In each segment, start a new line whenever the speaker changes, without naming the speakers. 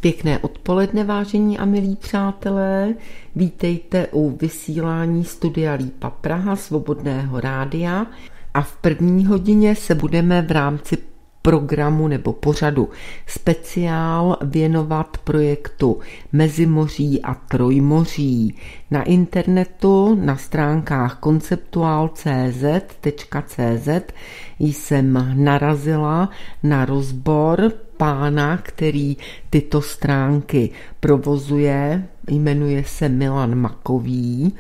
Pěkné odpoledne, vážení a milí přátelé. Vítejte u vysílání Studia Lípa Praha, Svobodného rádia. A v první hodině se budeme v rámci programu nebo pořadu speciál věnovat projektu Mezimoří a Trojmoří. Na internetu na stránkách konceptual.cz jsem narazila na rozbor pána, který tyto stránky provozuje, jmenuje se Milan Makový,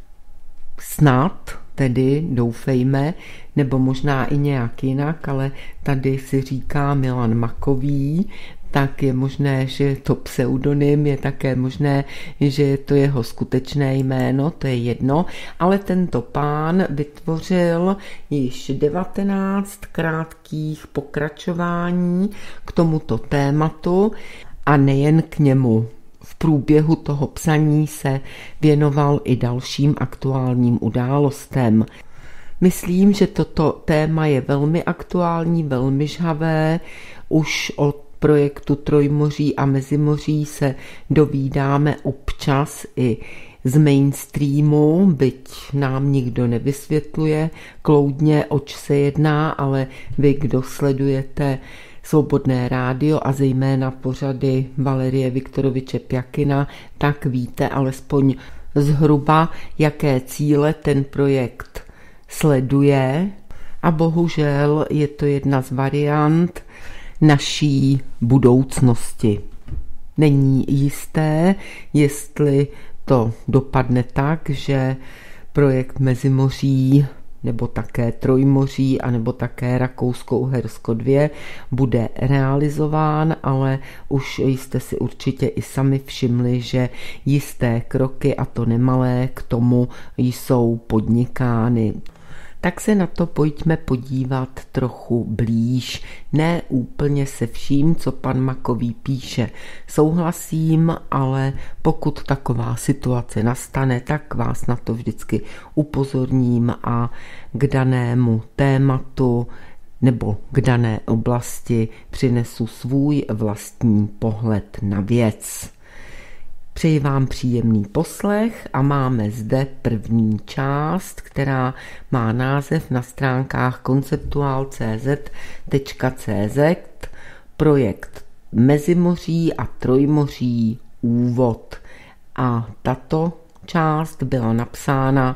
snad, tedy doufejme, nebo možná i nějak jinak, ale tady si říká Milan Makový, tak je možné, že je to pseudonym, je také možné, že je to jeho skutečné jméno, to je jedno, ale tento pán vytvořil již 19 krátkých pokračování k tomuto tématu a nejen k němu. V průběhu toho psaní se věnoval i dalším aktuálním událostem. Myslím, že toto téma je velmi aktuální, velmi žhavé. Už od projektu Trojmoří a Mezimoří se dovídáme občas i z mainstreamu, byť nám nikdo nevysvětluje kloudně, oč se jedná, ale vy, kdo sledujete Svobodné rádio a zejména pořady Valerie Viktoroviče Pjakina, tak víte alespoň zhruba, jaké cíle ten projekt sleduje. A bohužel je to jedna z variant naší budoucnosti. Není jisté, jestli to dopadne tak, že projekt Mezimoří nebo také Trojmoří, anebo také Rakousko-Uhersko 2 bude realizován, ale už jste si určitě i sami všimli, že jisté kroky, a to nemalé, k tomu jsou podnikány. Tak se na to pojďme podívat trochu blíž. Ne úplně se vším, co pan Makový píše, souhlasím, ale pokud taková situace nastane, tak vás na to vždycky upozorním a k danému tématu nebo k dané oblasti přinesu svůj vlastní pohled na věc. Přeji vám příjemný poslech a máme zde první část, která má název na stránkách konceptual.cz projekt Mezimoří a Trojmoří úvod. A tato část byla napsána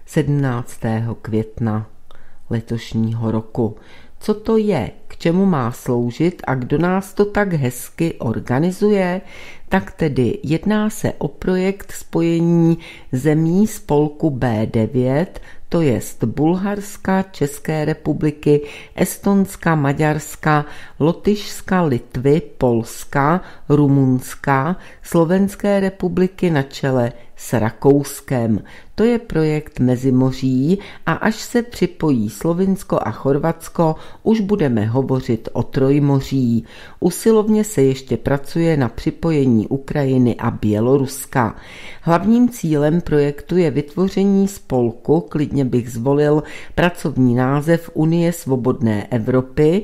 17. května letošního roku. Co to je, k čemu má sloužit a kdo nás to tak hezky organizuje? Tak tedy jedná se o projekt spojení zemí spolku B9, to jest Bulharska, České republiky, Estonska, Maďarska, Lotyšska, Litvy, Polska, Rumunska, Slovenské republiky na čele s Rakouskem. To je projekt Mezimoří a až se připojí Slovinsko a Chorvatsko, už budeme hovořit o Trojmoří. Usilovně se ještě pracuje na připojení Ukrajiny a Běloruska. Hlavním cílem projektu je vytvoření spolku, klidně bych zvolil pracovní název Unie svobodné Evropy,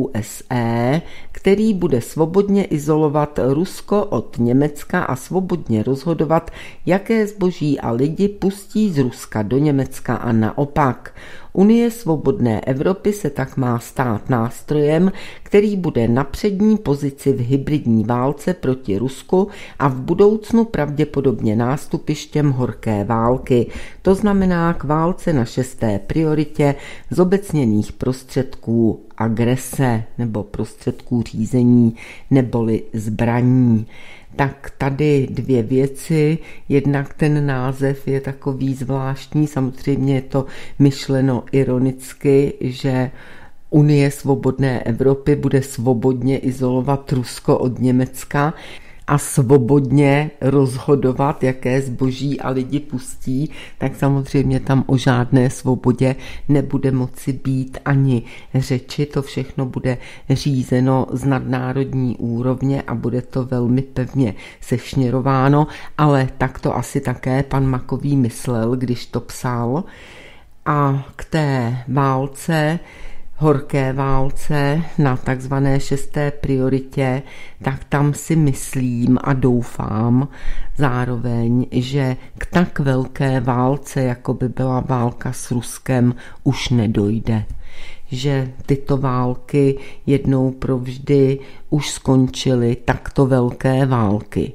USE, který bude svobodně izolovat Rusko od Německa a svobodně rozhodovat, jaké zboží a lidi pustí z Ruska do Německa a naopak. Unie svobodné Evropy se tak má stát nástrojem, který bude na přední pozici v hybridní válce proti Rusku a v budoucnu pravděpodobně nástupištěm horké války. To znamená k válce na 6. prioritě zobecněných prostředků agrese nebo prostředků řízení neboli zbraní. Tak tady dvě věci, jednak ten název je takový zvláštní, samozřejmě je to myšleno ironicky, že Unie svobodné Evropy bude svobodně izolovat Rusko od Německa a svobodně rozhodovat, jaké zboží a lidi pustí, tak samozřejmě tam o žádné svobodě nebude moci být ani řeči. To všechno bude řízeno z nadnárodní úrovně a bude to velmi pevně sešněrováno, ale tak to asi také pan Makový myslel, když to psal. A k té válce horké válce, na takzvané 6. prioritě, tak tam si myslím a doufám zároveň, že k tak velké válce, jako by byla válka s Ruskem, už nedojde. Že tyto války jednou provždy už skončily, takto velké války,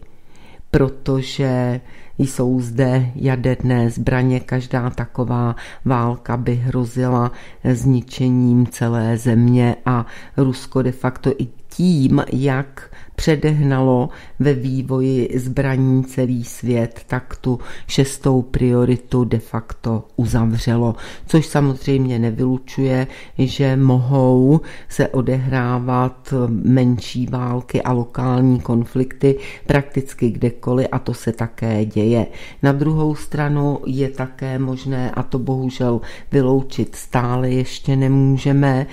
protože jsou zde jaderné zbraně, každá taková válka by hrozila zničením celé země a Rusko de facto i tím, jak předehnalo ve vývoji zbraní celý svět, tak tu 6. prioritu de facto uzavřelo, což samozřejmě nevylučuje, že mohou se odehrávat menší války a lokální konflikty prakticky kdekoliv a to se také děje. Na druhou stranu je také možné, a to bohužel vyloučit stále ještě nemůžeme,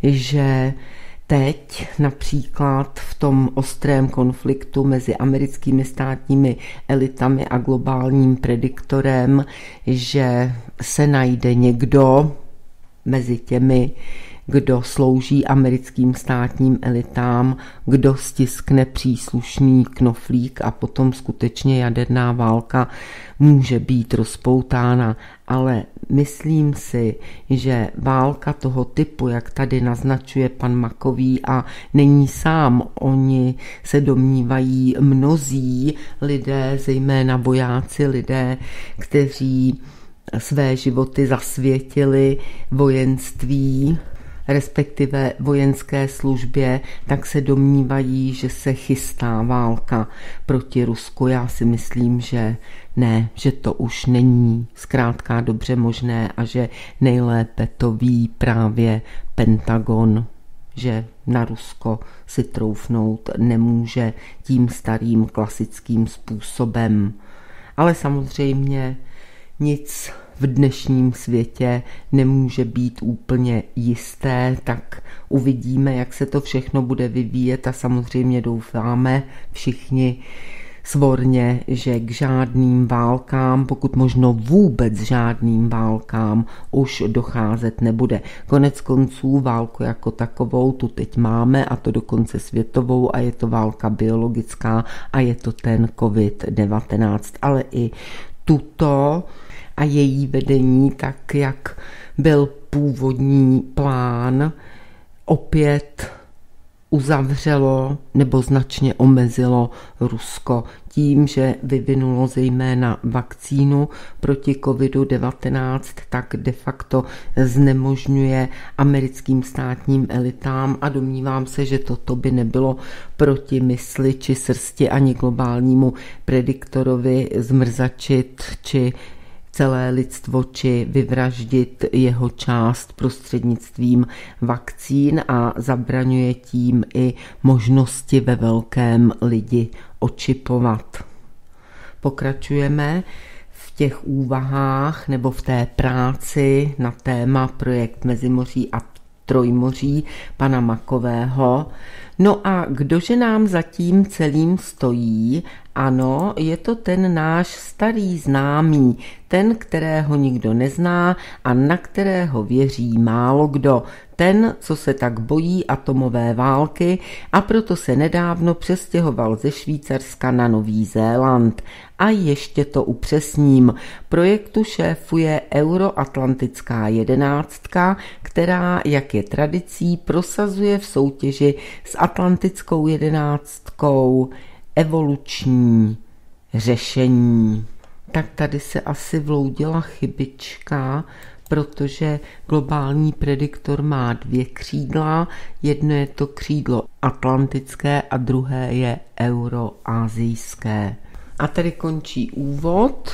že teď například v tom ostrém konfliktu mezi americkými státními elitami a globálním prediktorem, že se najde někdo mezi těmi, kdo slouží americkým státním elitám, kdo stiskne příslušný knoflík a potom skutečně jaderná válka může být rozpoutána. Ale myslím si, že válka toho typu, jak tady naznačuje pan Makový, a není sám, oni se domnívají mnozí lidé, zejména vojáci, lidé, kteří své životy zasvětili vojenství, respektive vojenské službě, tak se domnívají, že se chystá válka proti Rusku. Já si myslím, že ne, že to už není zkrátka dobře možné a že nejlépe to ví právě Pentagon, že na Rusko si troufnout nemůže tím starým klasickým způsobem. Ale samozřejmě nic v dnešním světě nemůže být úplně jisté, tak uvidíme, jak se to všechno bude vyvíjet a samozřejmě doufáme všichni svorně, že k žádným válkám, pokud možno vůbec žádným válkám, už docházet nebude. Konec konců válku jako takovou tu teď máme, a to dokonce světovou, a je to válka biologická a je to ten COVID-19, ale i tuto a její vedení, tak jak byl původní plán, opět uzavřelo nebo značně omezilo Rusko tím, že vyvinulo zejména vakcínu proti COVID-19, tak de facto znemožňuje americkým státním elitám a domnívám se, že toto by nebylo proti mysli či srsti ani globálnímu prediktorovi zmrzačit či celé lidstvo či vyvraždit jeho část prostřednictvím vakcín a zabraňuje tím i možnosti ve velkém lidi očipovat. Pokračujeme v těch úvahách nebo v té práci na téma projekt Mezimoří a Trojmoří pana Makového. No a kdože nám za tím celým stojí? Ano, je to ten náš starý známý, ten, kterého nikdo nezná a na kterého věří málo kdo, ten, co se tak bojí atomové války a proto se nedávno přestěhoval ze Švýcarska na Nový Zéland. A ještě to upřesním, projektu šéfuje Euroatlantická jedenáctka, která, jak je tradicí, prosazuje v soutěži s Atlantickou jedenáctkou evoluční řešení. Tak tady se asi vloudila chybička, protože globální prediktor má 2 křídla. Jedno je to křídlo atlantické a druhé je euroazijské. A tady končí úvod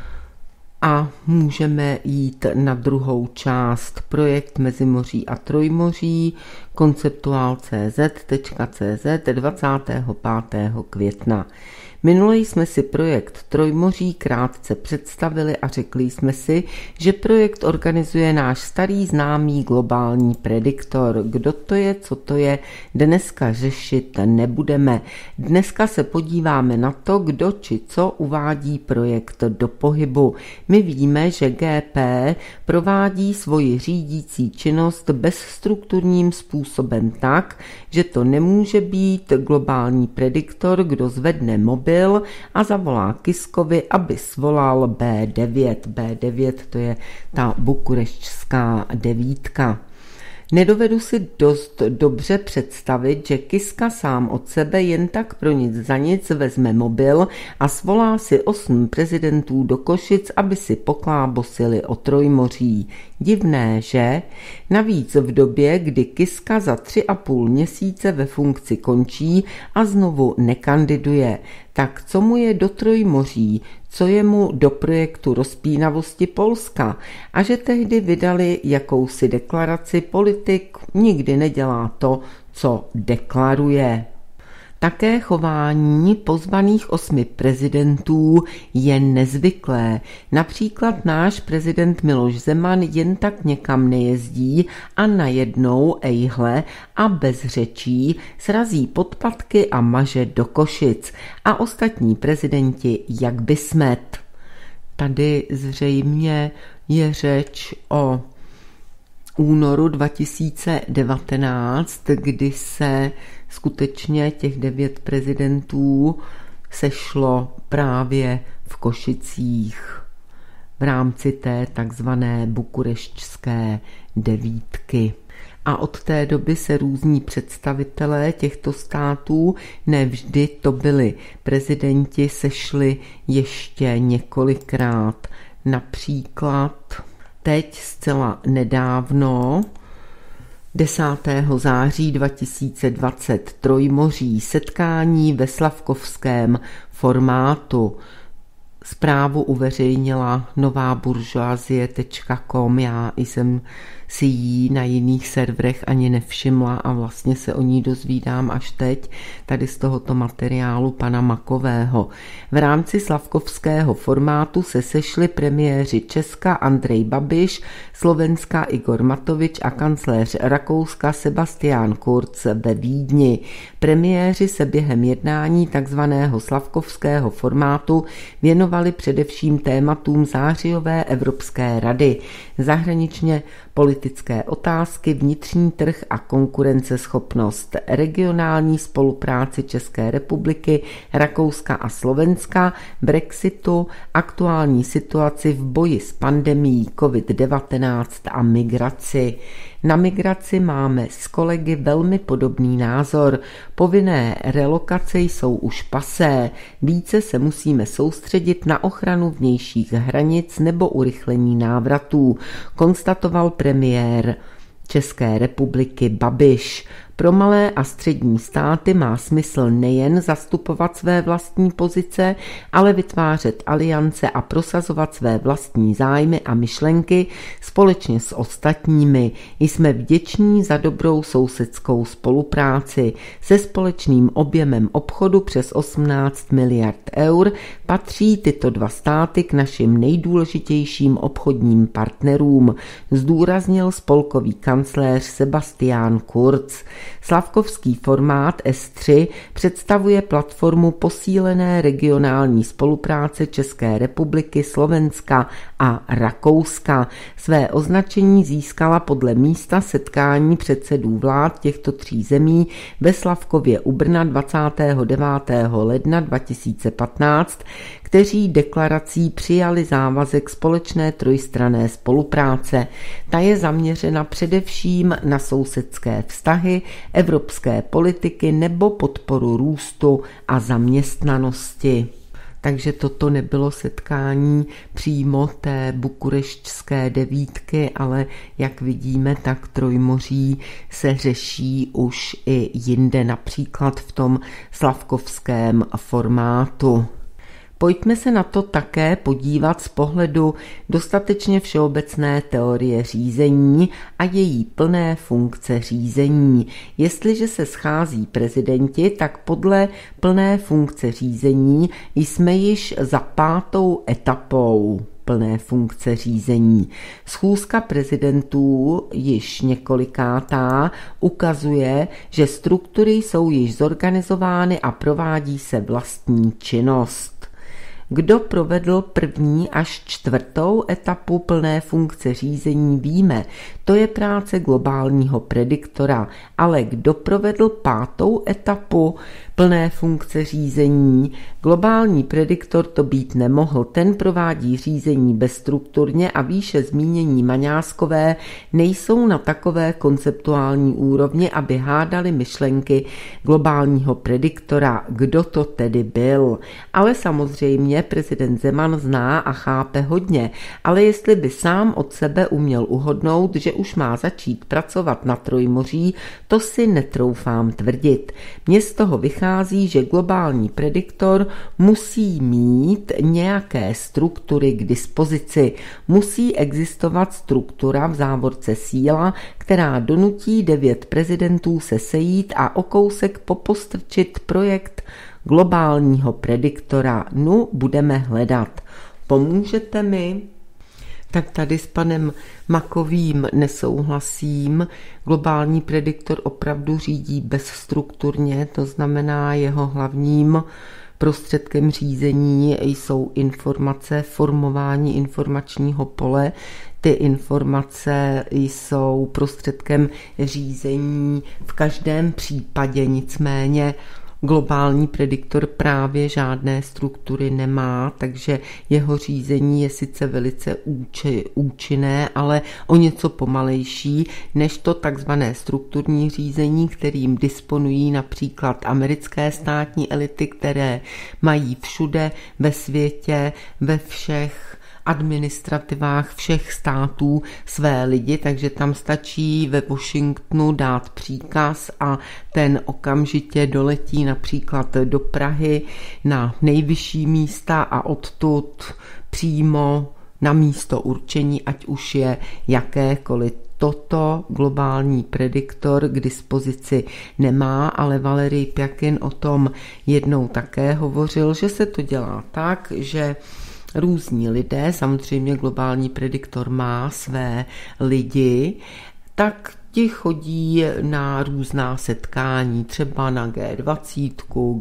a můžeme jít na druhou část. Projekt Mezimoří a Trojmoří, konceptuál.cz 25. května. Minule jsme si projekt Trojmoří krátce představili a řekli jsme si, že projekt organizuje náš starý známý globální prediktor. Kdo to je, co to je, dneska řešit nebudeme. Dneska se podíváme na to, kdo či co uvádí projekt do pohybu. My víme, že GP provádí svoji řídící činnost bezstrukturním způsobem tak, že to nemůže být globální prediktor, kdo zvedne mobil a zavolá Kiskovi, aby svolal B9. B9 to je ta bukurešťská devítka. Nedovedu si dost dobře představit, že Kiska sám od sebe jen tak pro nic za nic vezme mobil a svolá si 8 prezidentů do Košic, aby si poklábosili o Trojmoří. Divné, že? Navíc v době, kdy Kiska za 3,5 měsíce ve funkci končí a znovu nekandiduje. Tak co mu je do Trojmoří, co je mu do projektu rozpínavosti Polska? A že tehdy vydali jakousi deklaraci, politik nikdy nedělá to, co deklaruje. Také chování pozvaných 8 prezidentů je nezvyklé. Například náš prezident Miloš Zeman jen tak někam nejezdí a najednou, ejhle, a bez řečí srazí podpatky a maže do Košic. A ostatní prezidenti jak by smet. Tady zřejmě je řeč o únoru 2019, kdy se skutečně těch 9 prezidentů sešlo právě v Košicích v rámci té takzvané bukurešťské devítky. A od té doby se různí představitelé těchto států, nevždy to byli prezidenti, sešli ještě několikrát. Například teď zcela nedávno 10. září 2020 Trojmoří, setkání ve slavkovském formátu. Zprávu uveřejnila novaburžoazie.com, já jsem si ji na jiných serverech ani nevšimla a vlastně se o ní dozvídám až teď, tady z tohoto materiálu pana Makového. V rámci slavkovského formátu se sešli premiéři Česka Andrej Babiš, Slovenska Igor Matovič a kancléř Rakouska Sebastian Kurz ve Vídni. Premiéři se během jednání takzvaného slavkovského formátu věnovali především tématům zářijové Evropské rady, zahraničně politické otázky, vnitřní trh a konkurenceschopnost, regionální spolupráci České republiky, Rakouska a Slovenska, Brexitu, aktuální situaci v boji s pandemií COVID-19 a migraci. Na migraci máme s kolegy velmi podobný názor. Povinné relokace jsou už pasé. Více se musíme soustředit na ochranu vnějších hranic nebo urychlení návratů, konstatoval premiér České republiky Babiš. Pro malé a střední státy má smysl nejen zastupovat své vlastní pozice, ale vytvářet aliance a prosazovat své vlastní zájmy a myšlenky společně s ostatními. Jsme vděční za dobrou sousedskou spolupráci. Se společným objemem obchodu přes 18 miliard eur patří tyto 2 státy k našim nejdůležitějším obchodním partnerům, zdůraznil spolkový kancléř Sebastian Kurz. Slavkovský formát S3 představuje platformu posílené regionální spolupráce České republiky, Slovenska a Rakouska. Své označení získala podle místa setkání předsedů vlád těchto 3 zemí ve Slavkově u Brna 29. ledna 2015, kteří deklarací přijali závazek společné trojstranné spolupráce. Ta je zaměřena především na sousedské vztahy, evropské politiky nebo podporu růstu a zaměstnanosti. Takže toto nebylo setkání přímo té bukurešťské devítky, ale jak vidíme, tak Trojmoří se řeší už i jinde, například v tom slavkovském formátu. Pojďme se na to také podívat z pohledu dostatečně všeobecné teorie řízení a její plné funkce řízení. Jestliže se schází prezidenti, tak podle plné funkce řízení jsme již za 5. etapou plné funkce řízení. Schůzka prezidentů, již několikátá, ukazuje, že struktury jsou již zorganizovány a provádí se vlastní činnost. Kdo provedl 1. až 4. etapu plné funkce řízení, víme, to je práce globálního prediktora, ale kdo provedl 5. etapu plné funkce řízení, globální prediktor to být nemohl, ten provádí řízení bezstrukturně a výše zmínění Maňáskové nejsou na takové konceptuální úrovni, aby hádali myšlenky globálního prediktora, kdo to tedy byl. Ale samozřejmě prezident Zeman zná a chápe hodně, ale jestli by sám od sebe uměl uhodnout, že už má začít pracovat na Trojmoří, to si netroufám tvrdit. Mně z toho vychází, že globální prediktor musí mít nějaké struktury k dispozici. Musí existovat struktura v závorce síla, která donutí 9 prezidentů se sejít a o kousek popostrčit projekt globálního prediktora. No, budeme hledat. Pomůžete mi? Tak tady s panem Makovým nesouhlasím. Globální prediktor opravdu řídí bezstrukturně, to znamená jeho hlavním prostředkem řízení jsou informace, formování informačního pole. Ty informace jsou prostředkem řízení v každém případě, nicméně globální prediktor právě žádné struktury nemá, takže jeho řízení je sice velice účinné, ale o něco pomalejší než to takzvané strukturní řízení, kterým disponují například americké státní elity, které mají všude ve světě, ve všech administrativách všech států své lidi, takže tam stačí ve Washingtonu dát příkaz a ten okamžitě doletí například do Prahy na nejvyšší místa a odtud přímo na místo určení, ať už je jakékoliv. Toto globální prediktor k dispozici nemá, ale Valerij Pjakin o tom jednou také hovořil, že se to dělá tak, že různí lidé, samozřejmě globální prediktor má své lidi, tak ti chodí na různá setkání, třeba na G20,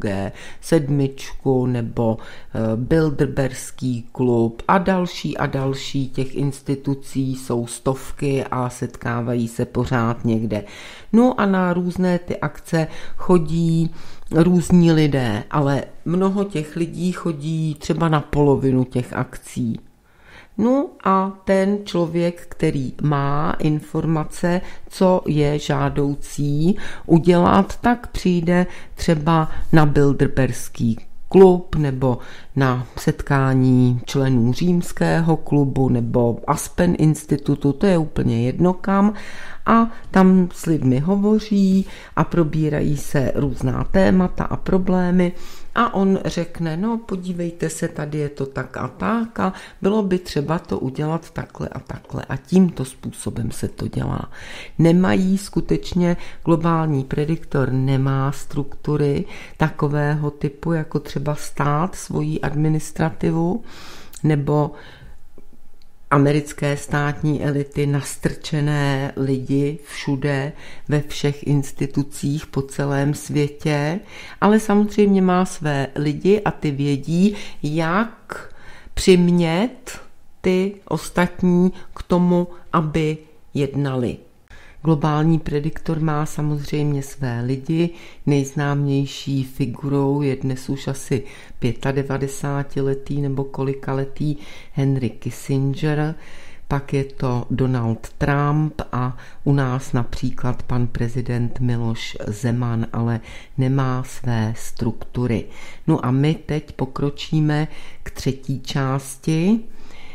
G7 nebo Bilderberský klub a další těch institucí jsou stovky a setkávají se pořád někde. No a na různé ty akce chodí různí lidé, ale mnoho těch lidí chodí třeba na polovinu těch akcí. No a ten člověk, který má informace, co je žádoucí udělat, tak přijde třeba na Bilderberský klub nebo na setkání členů Římského klubu nebo Aspen institutu, to je úplně jedno kam, a tam s lidmi hovoří a probírají se různá témata a problémy a on řekne, no podívejte se, tady je to tak a bylo by třeba to udělat takhle a tímto způsobem se to dělá. Nemají skutečně, globální prediktor nemá struktury takového typu, jako třeba stát, svoji administrativu, nebo americké státní elity, nastrčené lidi všude, ve všech institucích po celém světě, ale samozřejmě má své lidi a ty vědí, jak přimět ty ostatní k tomu, aby jednali. Globální prediktor má samozřejmě své lidi, nejznámější figurou je dnes už asi 95letý nebo kolikaletý Henry Kissinger, pak je to Donald Trump a u nás například pan prezident Miloš Zeman, ale nemá své struktury. No a my teď pokročíme k třetí části.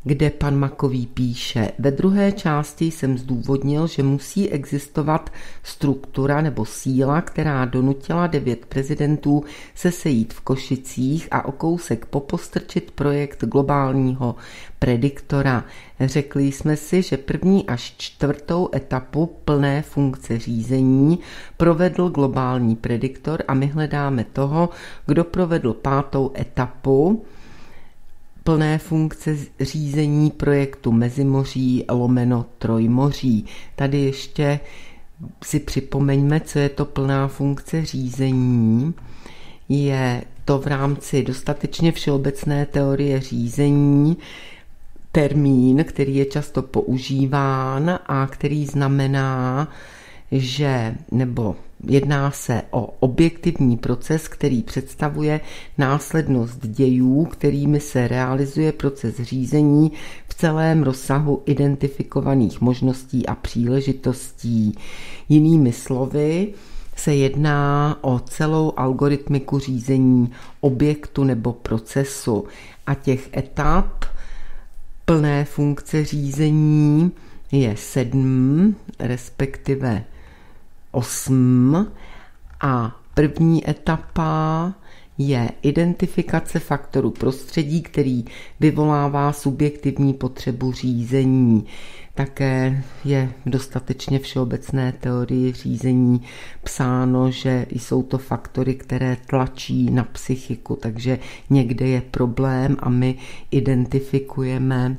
kde pan Makový píše: ve druhé části jsem zdůvodnil, že musí existovat struktura nebo síla, která donutila 9 prezidentů se sejít v Košicích a o kousek popostrčit projekt globálního prediktora. Řekli jsme si, že první až 4. etapu plné funkce řízení provedl globální prediktor a my hledáme toho, kdo provedl 5. etapu plné funkce řízení projektu Mezimoří / Trojmoří. Tady ještě si připomeňme, co je to plná funkce řízení. Je to v rámci dostatečně všeobecné teorie řízení termín, který je často používán a který znamená, že jedná se o objektivní proces, který představuje následnost dějů, kterými se realizuje proces řízení v celém rozsahu identifikovaných možností a příležitostí. Jinými slovy, se jedná o celou algoritmiku řízení objektu nebo procesu a těch etap plné funkce řízení je 7, respektive 8 a první etapa je identifikace faktoru prostředí, který vyvolává subjektivní potřebu řízení. Také je v dostatečně všeobecné teorii řízení psáno, že jsou to faktory, které tlačí na psychiku, takže někde je problém a my identifikujeme,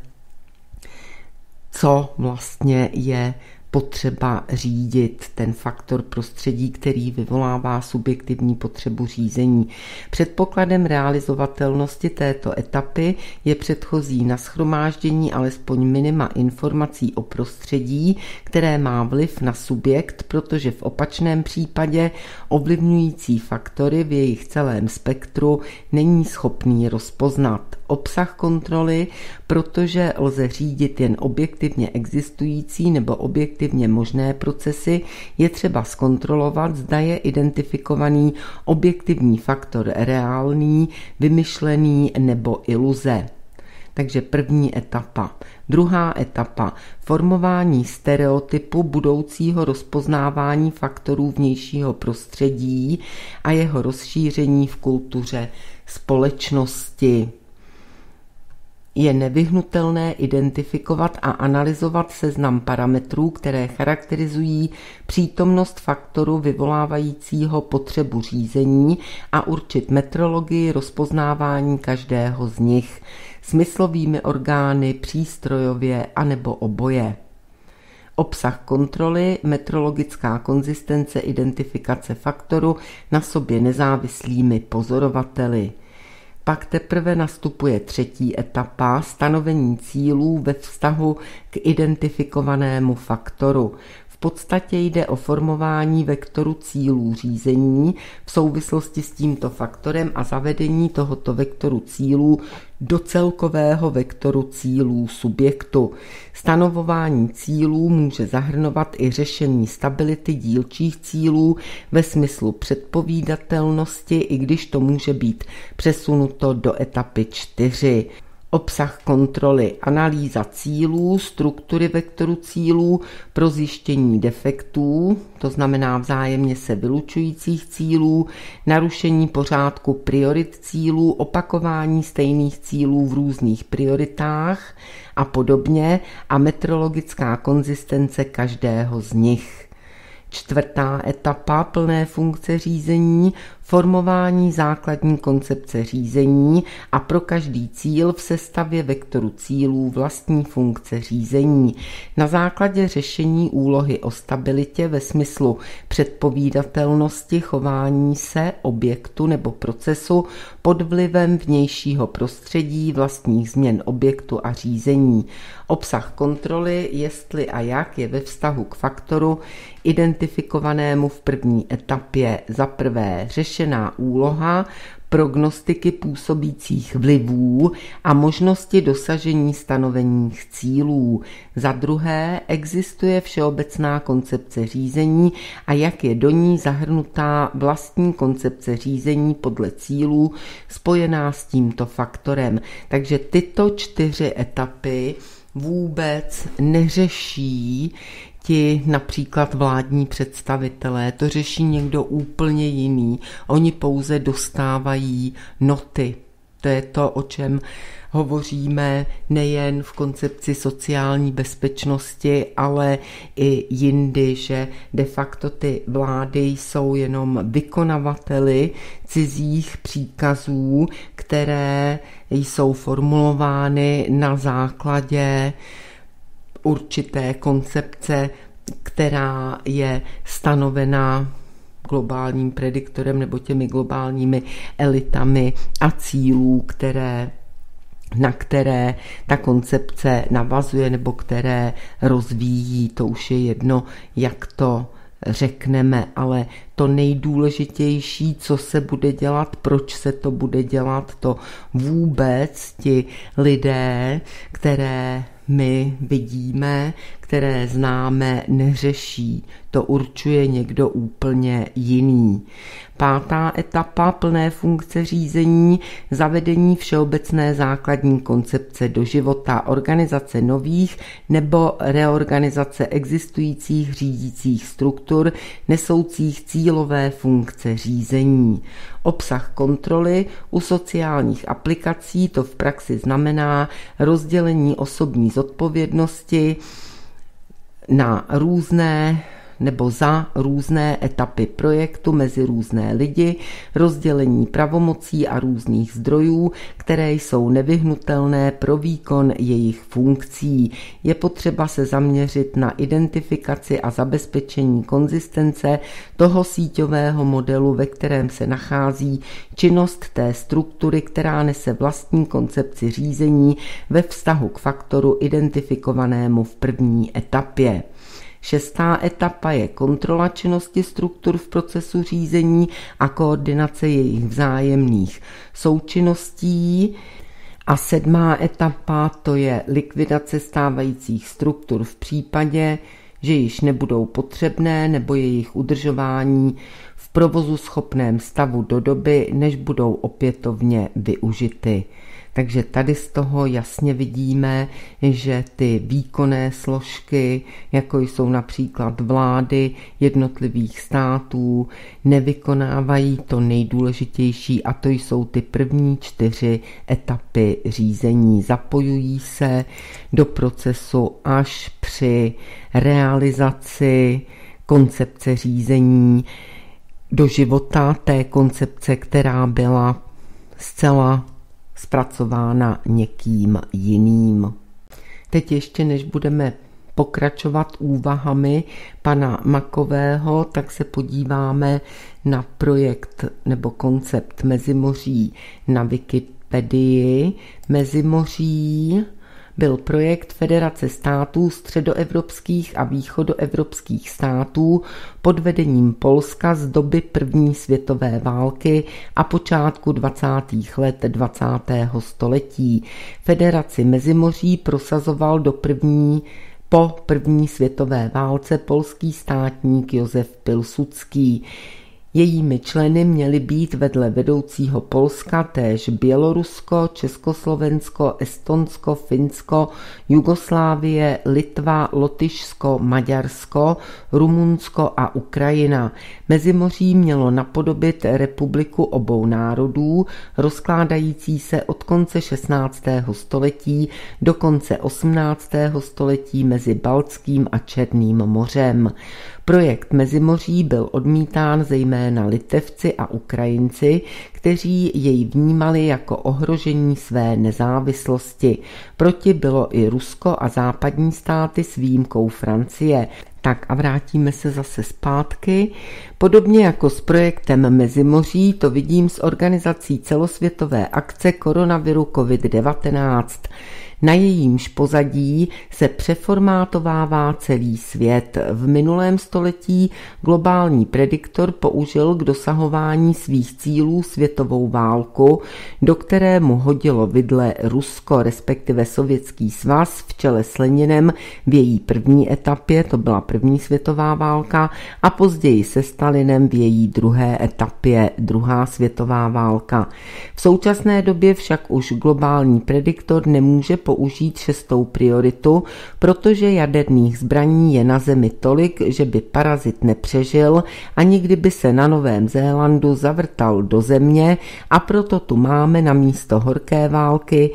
co vlastně je potřeba řídit, ten faktor prostředí, který vyvolává subjektivní potřebu řízení. Předpokladem realizovatelnosti této etapy je předchozí nashromáždění alespoň minima informací o prostředí, které má vliv na subjekt, protože v opačném případě ovlivňující faktory v jejich celém spektru není schopný rozpoznat. Obsah kontroly, protože lze řídit jen objektivně existující nebo objektivně možné procesy, je třeba zkontrolovat, zda je identifikovaný objektivní faktor reálný, vymyšlený nebo iluze. Takže první etapa. Druhá etapa. Formování stereotypu budoucího rozpoznávání faktorů vnějšího prostředí a jeho rozšíření v kultuře společnosti. Je nevyhnutelné identifikovat a analyzovat seznam parametrů, které charakterizují přítomnost faktoru vyvolávajícího potřebu řízení a určit metrologii rozpoznávání každého z nich smyslovými orgány, přístrojově anebo oboje. Obsah kontroly, metrologická konzistence identifikace faktoru na sobě nezávislými pozorovateli. Pak teprve nastupuje třetí etapa, stanovení cílů ve vztahu k identifikovanému faktoru. V podstatě jde o formování vektoru cílů řízení v souvislosti s tímto faktorem a zavedení tohoto vektoru cílů do celkového vektoru cílů subjektu. Stanovování cílů může zahrnovat i řešení stability dílčích cílů ve smyslu předpovídatelnosti, i když to může být přesunuto do etapy 4. Obsah kontroly, analýza cílů, struktury vektoru cílů pro zjištění defektů, to znamená vzájemně se vylučujících cílů, narušení pořádku priorit cílů, opakování stejných cílů v různých prioritách a podobně a metrologická konzistence každého z nich. Čtvrtá etapa plné funkce řízení, formování základní koncepce řízení a pro každý cíl v sestavě vektoru cílů vlastní funkce řízení. Na základě řešení úlohy o stabilitě ve smyslu předpovídatelnosti chování se objektu nebo procesu pod vlivem vnějšího prostředí, vlastních změn objektu a řízení. Obsah kontroly, jestli a jak je ve vztahu k faktoru identifikovanému v první etapě. Za prvé řešená úloha, prognostiky působících vlivů a možnosti dosažení stanovených cílů. Za druhé, existuje všeobecná koncepce řízení a jak je do ní zahrnutá vlastní koncepce řízení podle cílů spojená s tímto faktorem. Takže tyto 4 etapy vůbec neřeší ti například vládní představitelé, to řeší někdo úplně jiný. Oni pouze dostávají noty. To je to, o čem hovoříme nejen v koncepci sociální bezpečnosti, ale i jindy, že de facto ty vlády jsou jenom vykonavateli cizích příkazů, které jsou formulovány na základě určité koncepce, která je stanovená globálním prediktorem nebo těmi globálními elitami a cílů, na které ta koncepce navazuje nebo které rozvíjí. To už je jedno, jak to řekneme, ale to nejdůležitější, co se bude dělat, proč se to bude dělat, to vůbec ti lidé, které my vidíme, které známe, neřeší. To určuje někdo úplně jiný. 5. etapa plné funkce řízení, zavedení všeobecné základní koncepce do života, organizace nových nebo reorganizace existujících řídících struktur nesoucích cílové funkce řízení. Obsah kontroly u sociálních aplikací, to v praxi znamená rozdělení osobní zodpovědnosti na různé nebo za různé etapy projektu mezi různé lidi, rozdělení pravomocí a různých zdrojů, které jsou nevyhnutelné pro výkon jejich funkcí. Je potřeba se zaměřit na identifikaci a zabezpečení konzistence toho síťového modelu, ve kterém se nachází činnost té struktury, která nese vlastní koncepci řízení ve vztahu k faktoru identifikovanému v první etapě. 6. etapa je kontrola činnosti struktur v procesu řízení a koordinace jejich vzájemných součinností. A 7. etapa to je likvidace stávajících struktur v případě, že již nebudou potřebné nebo jejich udržování v provozu schopném stavu do doby, než budou opětovně využity. Takže tady z toho jasně vidíme, že ty výkonné složky, jako jsou například vlády jednotlivých států, nevykonávají to nejdůležitější a to jsou ty první 4 etapy řízení. Zapojují se do procesu až při realizaci koncepce řízení do života, té koncepce, která byla zcela zpracována někým jiným. Teď ještě než budeme pokračovat úvahami pana Makového, tak se podíváme na projekt nebo koncept Mezimoří na Wikipedii. Mezimoří byl projekt Federace států středoevropských a východoevropských států pod vedením Polska z doby první světové války a počátku 20. let 20. století. Federaci Mezimoří prosazoval po první světové válce polský státník Josef Pilsudský. Jejími členy měly být vedle vedoucího Polska též Bělorusko, Československo, Estonsko, Finsko, Jugoslávie, Litva, Lotyšsko, Maďarsko, Rumunsko a Ukrajina. Mezimoří mělo napodobit republiku obou národů, rozkládající se od konce 16. století do konce 18. století mezi Baltským a Černým mořem. Projekt Mezimoří byl odmítán zejména Litevci a Ukrajinci, kteří jej vnímali jako ohrožení své nezávislosti. Proti bylo i Rusko a západní státy s výjimkou Francie. Tak a vrátíme se zase zpátky. Podobně jako s projektem Mezimoří to vidím s organizací celosvětové akce koronaviru COVID-19. Na jejímž pozadí se přeformátovává celý svět. V minulém století globální prediktor použil k dosahování svých cílů světovou válku, do které mu hodilo vidle Rusko, respektive Sovětský svaz v čele s Leninem v její první etapě, to byla první světová válka, a později se Stalinem v její druhé etapě, druhá světová válka. V současné době však už globální prediktor nemůže použít šestou prioritu, protože jaderných zbraní je na Zemi tolik, že by parazit nepřežil a nikdy by se na Novém Zélandu zavrtal do země, a proto tu máme na místo horké války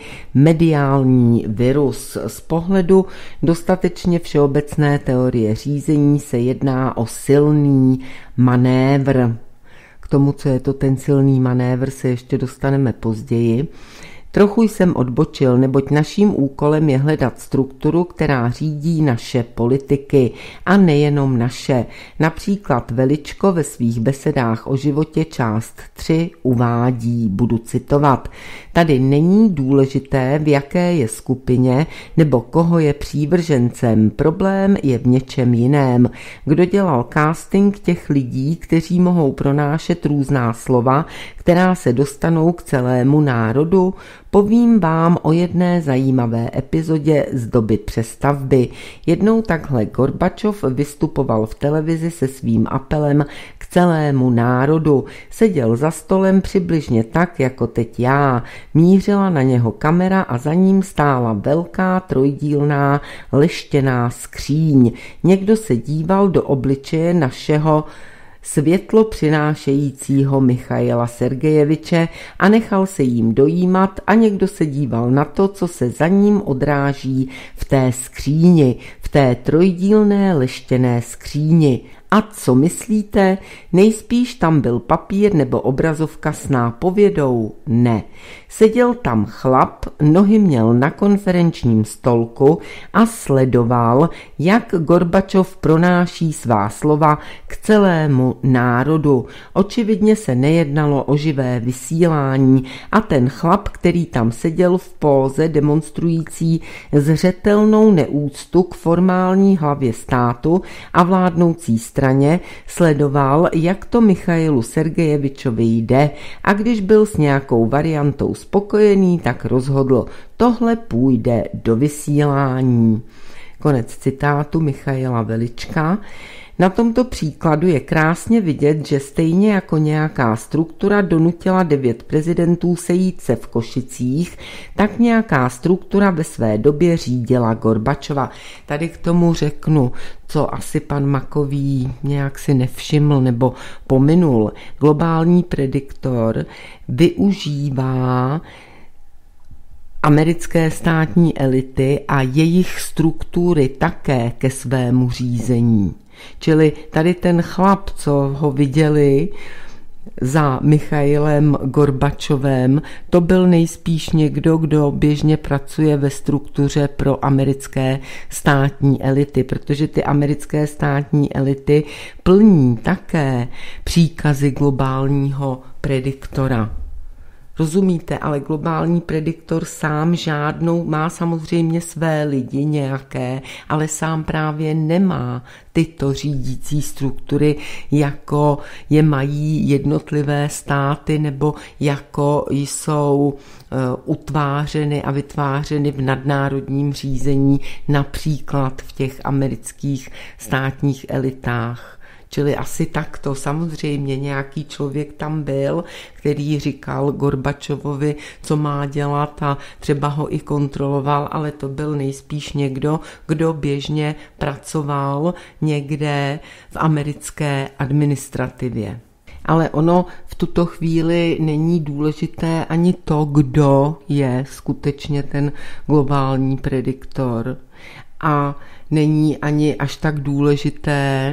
mediální virus. Z pohledu dostatečně všeobecné teorie řízení se jedná o silný manévr. K tomu, co je to ten silný manévr, se ještě dostaneme později. Trochu jsem odbočil, neboť naším úkolem je hledat strukturu, která řídí naše politiky a nejenom naše. Například Veličko ve svých besedách o životě část 3 uvádí, budu citovat: tady není důležité, v jaké je skupině nebo koho je přívržencem. Problém je v něčem jiném. Kdo dělal casting těch lidí, kteří mohou pronášet různá slova, která se dostanou k celému národu? Povím vám o jedné zajímavé epizodě z doby přestavby. Jednou takhle Gorbačov vystupoval v televizi se svým apelem k celému národu. Seděl za stolem přibližně tak, jako teď já. Mířila na něho kamera a za ním stála velká trojdílná leštěná skříň. Někdo se díval do obličeje našeho světlo přinášejícího Michaila Sergejeviče a nechal se jím dojímat, a někdo se díval na to, co se za ním odráží v té skříni, v té trojdílné leštěné skříni. A co myslíte? Nejspíš tam byl papír nebo obrazovka s nápovědou? Ne. Seděl tam chlap, nohy měl na konferenčním stolku a sledoval, jak Gorbačov pronáší svá slova k celému národu. Očividně se nejednalo o živé vysílání a ten chlap, který tam seděl v póze demonstrující zřetelnou neúctu k formální hlavě státu a vládnoucí straně, sledoval, jak to Michailu Sergejevičovi jde, a když byl s nějakou variantou spokojený, tak rozhodl, tohle půjde do vysílání. Konec citátu Michaila Velička. Na tomto příkladu je krásně vidět, že stejně jako nějaká struktura donutila 9 prezidentů sejít se v Košicích, tak nějaká struktura ve své době řídila Gorbačova. Tady k tomu řeknu, co asi pan Makový nějak si nevšiml nebo pominul. Globální prediktor využívá americké státní elity a jejich struktury také ke svému řízení. Čili tady ten chlap, co ho viděli za Michailem Gorbačovem, to byl nejspíš někdo, kdo běžně pracuje ve struktuře pro americké státní elity, protože ty americké státní elity plní také příkazy globálního prediktora. Rozumíte, ale globální prediktor sám žádnou, má samozřejmě své lidi nějaké, ale sám právě nemá tyto řídící struktury, jako je mají jednotlivé státy nebo jako jsou utvářeny a vytvářeny v nadnárodním řízení, například v těch amerických státních elitách. Čili asi takto. Samozřejmě nějaký člověk tam byl, který říkal Gorbačovovi, co má dělat, a třeba ho i kontroloval, ale to byl nejspíš někdo, kdo běžně pracoval někde v americké administrativě. Ale ono v tuto chvíli není důležité ani to, kdo je skutečně ten globální prediktor, a není ani až tak důležité,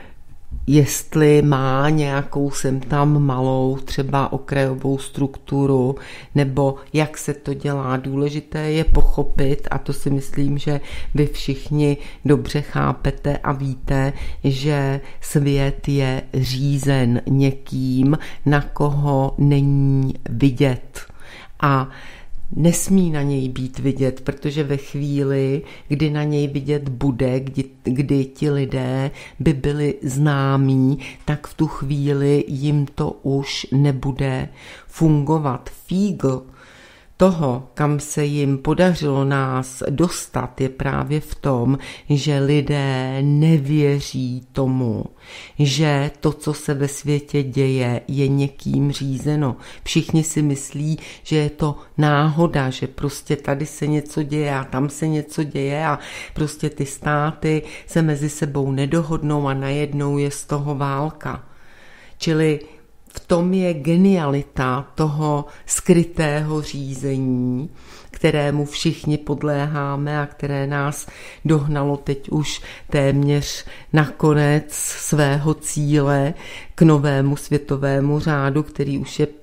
jestli má nějakou sem tam malou třeba okrajovou strukturu, nebo jak se to dělá. Důležité je pochopit, a to si myslím, že vy všichni dobře chápete a víte, že svět je řízen někým, na koho není vidět. A nesmí na něj být vidět, protože ve chvíli, kdy na něj vidět bude, kdy ti lidé by byli známí, tak v tu chvíli jim to už nebude fungovat. Fígl toho, kam se jim podařilo nás dostat, je právě v tom, že lidé nevěří tomu, že to, co se ve světě děje, je někým řízeno. Všichni si myslí, že je to náhoda, že prostě tady se něco děje a tam se něco děje a prostě ty státy se mezi sebou nedohodnou a najednou je z toho válka. Čili v tom je genialita toho skrytého řízení, kterému všichni podléháme a které nás dohnalo teď už téměř na konec svého cíle k novému světovému řádu, který už je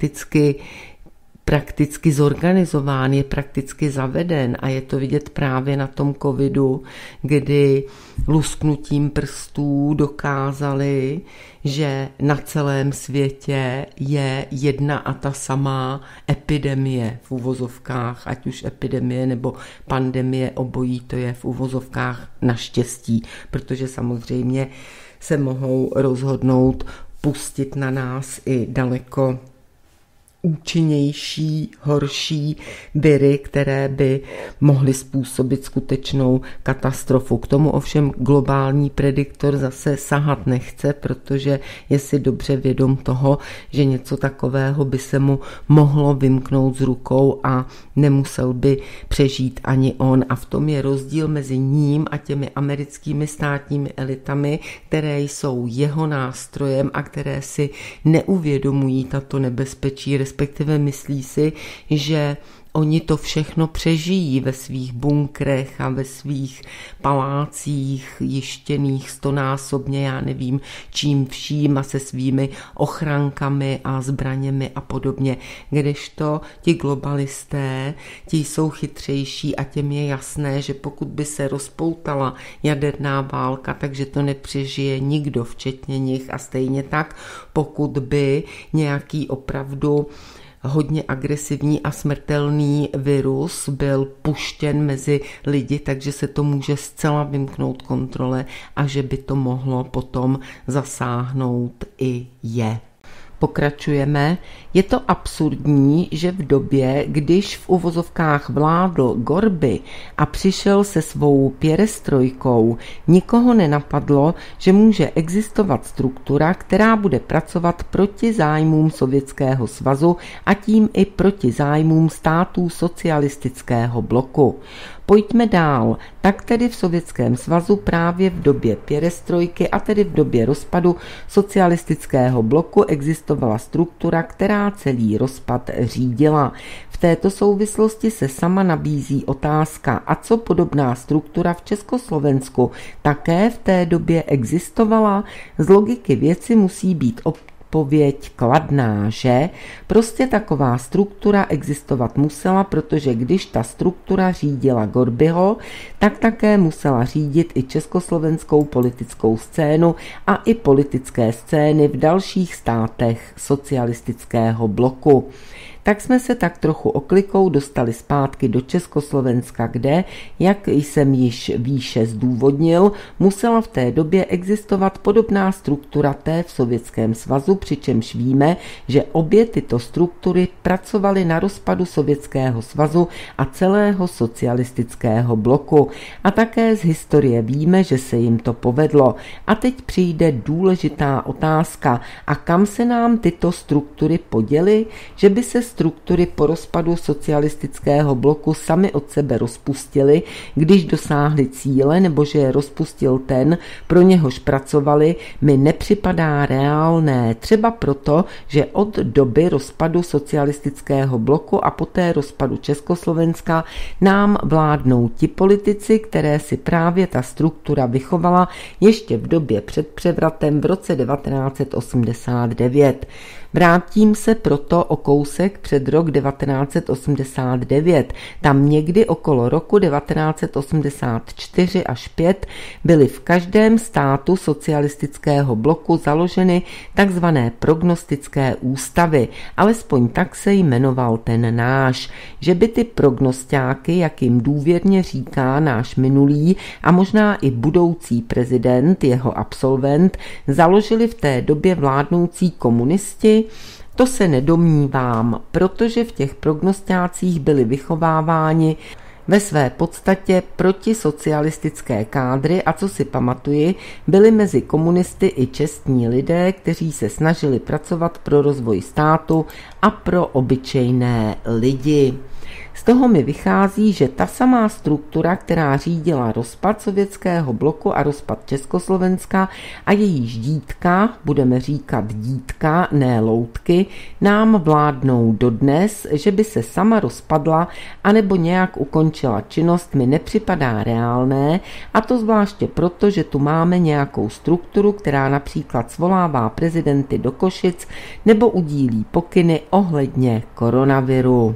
prakticky zorganizován, je prakticky zaveden a je to vidět právě na tom covidu, kdy lusknutím prstů dokázali, že na celém světě je jedna a ta samá epidemie v uvozovkách, ať už epidemie nebo pandemie, obojí to je v uvozovkách naštěstí, protože samozřejmě se mohou rozhodnout pustit na nás i daleko účinnější, horší viry, které by mohly způsobit skutečnou katastrofu. K tomu ovšem globální prediktor zase sahat nechce, protože je si dobře vědom toho, že něco takového by se mu mohlo vymknout z rukou a nemusel by přežít ani on. A v tom je rozdíl mezi ním a těmi americkými státními elitami, které jsou jeho nástrojem a které si neuvědomují tato nebezpečí, respektive myslí si, že oni to všechno přežijí ve svých bunkrech a ve svých palácích jištěných 100násobně, já nevím čím vším a se svými ochrankami a zbraněmi a podobně. Kdežto ti globalisté, ti jsou chytřejší a těm je jasné, že pokud by se rozpoutala jaderná válka, takže to nepřežije nikdo, včetně nich a stejně tak, pokud by nějaký opravdu hodně agresivní a smrtelný virus byl puštěn mezi lidi, takže se to může zcela vymknout kontrole a že by to mohlo potom zasáhnout i je. Pokračujeme. Je to absurdní, že v době, když v uvozovkách vládl Gorby a přišel se svou pěrestrojkou, nikoho nenapadlo, že může existovat struktura, která bude pracovat proti zájmům Sovětského svazu a tím i proti zájmům států socialistického bloku. Pojďme dál. Tak tedy v Sovětském svazu právě v době pěrestrojky a tedy v době rozpadu socialistického bloku existovala struktura, která celý rozpad řídila. V této souvislosti se sama nabízí otázka, a co podobná struktura v Československu také v té době existovala? Z logiky věci musí být odpověď kladná, že? Prostě taková struktura existovat musela, protože když ta struktura řídila Gorbyho, tak také musela řídit i československou politickou scénu a i politické scény v dalších státech socialistického bloku. Tak jsme se tak trochu oklikou dostali zpátky do Československa, kde, jak jsem již výše zdůvodnil, musela v té době existovat podobná struktura té v Sovětském svazu, přičemž víme, že obě tyto struktury pracovaly na rozpadu Sovětského svazu a celého socialistického bloku. A také z historie víme, že se jim to povedlo. A teď přijde důležitá otázka. A kam se nám tyto struktury poděly, že by se struktury po rozpadu socialistického bloku sami od sebe rozpustily, když dosáhly cíle, nebo že je rozpustil ten, pro něhož pracovali, mi nepřipadá reálné. Třeba proto, že od doby rozpadu socialistického bloku a poté rozpadu Československa nám vládnou ti politici, které si právě ta struktura vychovala ještě v době před převratem v roce 1989. Vrátím se proto o kousek před rok 1989. Tam někdy okolo roku 1984 až 5 byly v každém státu socialistického bloku založeny takzvané prognostické ústavy. Alespoň tak se jmenoval ten náš, že by ty prognostáky, jak jim důvěrně říká náš minulý a možná i budoucí prezident, jeho absolvent, založili v té době vládnoucí komunisti? To se nedomnívám, protože v těch prognostácích byli vychováváni ve své podstatě protisocialistické kádry a co si pamatuji, byli mezi komunisty i čestní lidé, kteří se snažili pracovat pro rozvoj státu a pro obyčejné lidi. Z toho mi vychází, že ta samá struktura, která řídila rozpad sovětského bloku a rozpad Československa a jejíž dítka, budeme říkat dítka, ne loutky, nám vládnou dodnes, že by se sama rozpadla anebo nějak ukončila činnost, mi nepřipadá reálné, a to zvláště proto, že tu máme nějakou strukturu, která například svolává prezidenty do Košic nebo udílí pokyny ohledně koronaviru.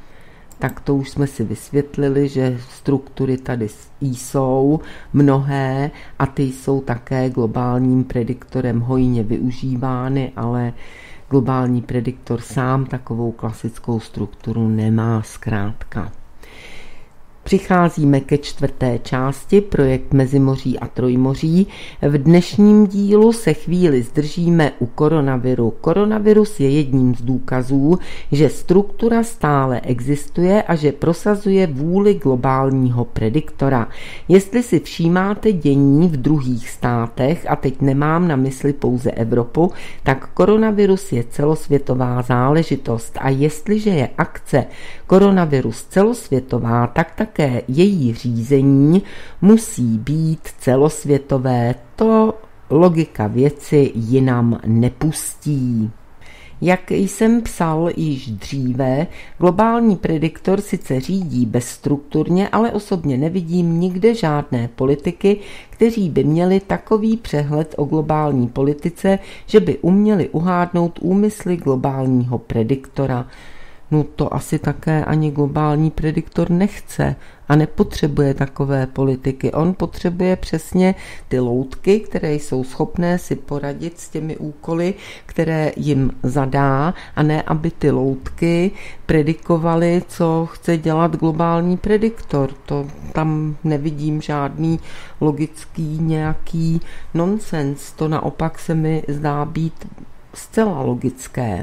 Tak to už jsme si vysvětlili, že struktury tady jsou mnohé a ty jsou také globálním prediktorem hojně využívány, ale globální prediktor sám takovou klasickou strukturu nemá zkrátka. Přicházíme ke 4. části, projekt Mezimoří a Trojmoří. V dnešním dílu se chvíli zdržíme u koronaviru. Koronavirus je jedním z důkazů, že struktura stále existuje a že prosazuje vůli globálního prediktora. Jestli si všímáte dění v druhých státech, a teď nemám na mysli pouze Evropu, tak koronavirus je celosvětová záležitost a jestliže je akce koronavirus celosvětová, tak také její řízení musí být celosvětové. To logika věci jinam nepustí. Jak jsem psal již dříve, globální prediktor sice řídí bezstrukturně, ale osobně nevidím nikde žádné politiky, kteří by měli takový přehled o globální politice, že by uměli uhádnout úmysly globálního prediktora. No to asi také ani globální prediktor nechce a nepotřebuje takové politiky. On potřebuje přesně ty loutky, které jsou schopné si poradit s těmi úkoly, které jim zadá, a ne aby ty loutky predikovaly, co chce dělat globální prediktor. To tam nevidím žádný logický nějaký nonsens. To naopak se mi zdá být zcela logické.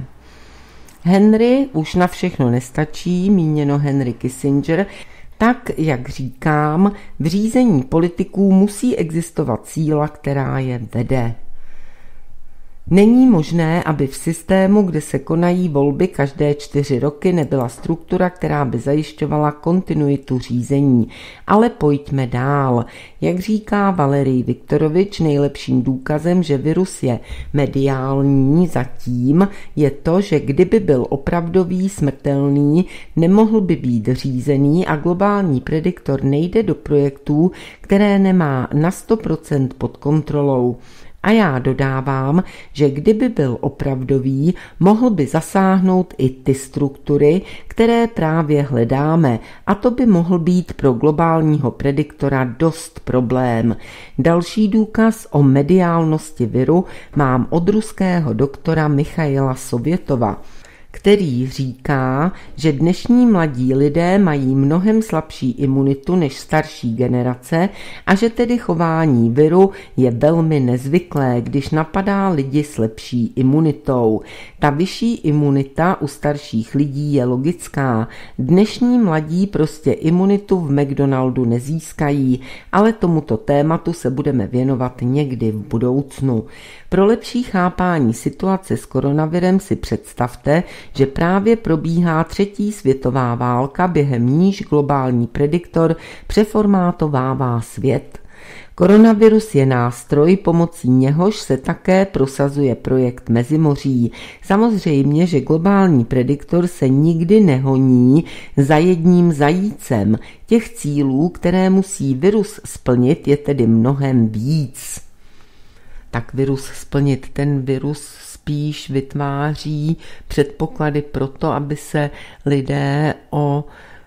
Henry už na všechno nestačí, míněno Henry Kissinger. Tak, jak říkám, v řízení politiků musí existovat síla, která je vede. Není možné, aby v systému, kde se konají volby každé 4 roky, nebyla struktura, která by zajišťovala kontinuitu řízení. Ale pojďme dál. Jak říká Valerij Viktorovič, nejlepším důkazem, že virus je mediální zatím, je to, že kdyby byl opravdový, smrtelný, nemohl by být řízený a globální prediktor nejde do projektů, které nemá na 100% pod kontrolou. A já dodávám, že kdyby byl opravdový, mohl by zasáhnout i ty struktury, které právě hledáme, a to by mohl být pro globálního prediktora dost problém. Další důkaz o mediálnosti viru mám od ruského doktora Michaila Sovětova, který říká, že dnešní mladí lidé mají mnohem slabší imunitu než starší generace a že tedy chování viru je velmi nezvyklé, když napadá lidi s lepší imunitou. Ta vyšší imunita u starších lidí je logická. Dnešní mladí prostě imunitu v McDonaldu nezískají, ale tomuto tématu se budeme věnovat někdy v budoucnu. Pro lepší chápání situace s koronavirem si představte, že právě probíhá 3. světová válka, během níž globální prediktor přeformátovává svět. Koronavirus je nástroj, pomocí něhož se také prosazuje projekt Mezimoří. Samozřejmě, že globální prediktor se nikdy nehoní za jedním zajícem. Těch cílů, které musí virus splnit, je tedy mnohem víc. Tak virus splnit, ten virus spíš vytváří předpoklady pro to, aby se lidé o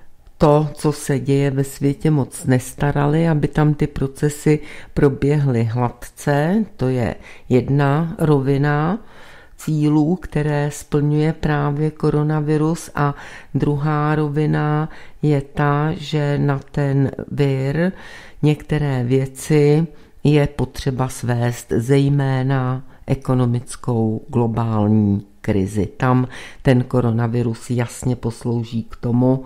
to, co se děje ve světě, moc nestarali, aby tam ty procesy proběhly hladce. To je jedna rovina cílů, které splňuje právě koronavirus, a druhá rovina je ta, že na ten vir některé věci je potřeba svést, zejména ekonomickou globální krizi. Tam ten koronavirus jasně poslouží k tomu,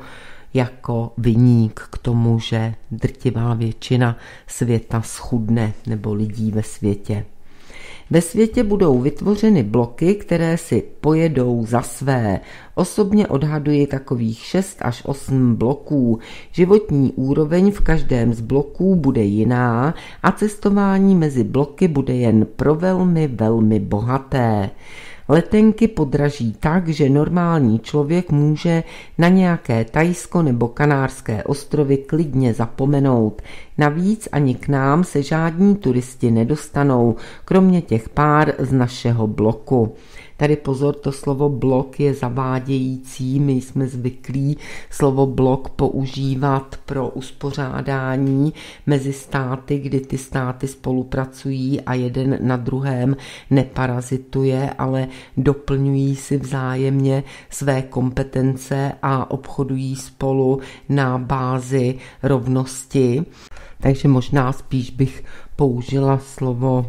jako viník k tomu, že drtivá většina světa schudne, nebo lidí ve světě. Ve světě budou vytvořeny bloky, které si pojedou za své. Osobně odhaduji takových 6 až 8 bloků. Životní úroveň v každém z bloků bude jiná a cestování mezi bloky bude jen pro velmi, velmi bohaté. Letenky podraží tak, že normální člověk může na nějaké Thajsko nebo Kanárské ostrovy klidně zapomenout. Navíc ani k nám se žádní turisti nedostanou, kromě těch pár z našeho bloku. Tady pozor, to slovo blok je zavádějící, my jsme zvyklí slovo blok používat pro uspořádání mezi státy, kdy ty státy spolupracují a jeden na druhém neparazituje, ale doplňují si vzájemně své kompetence a obchodují spolu na bázi rovnosti. Takže možná spíš bych použila slovo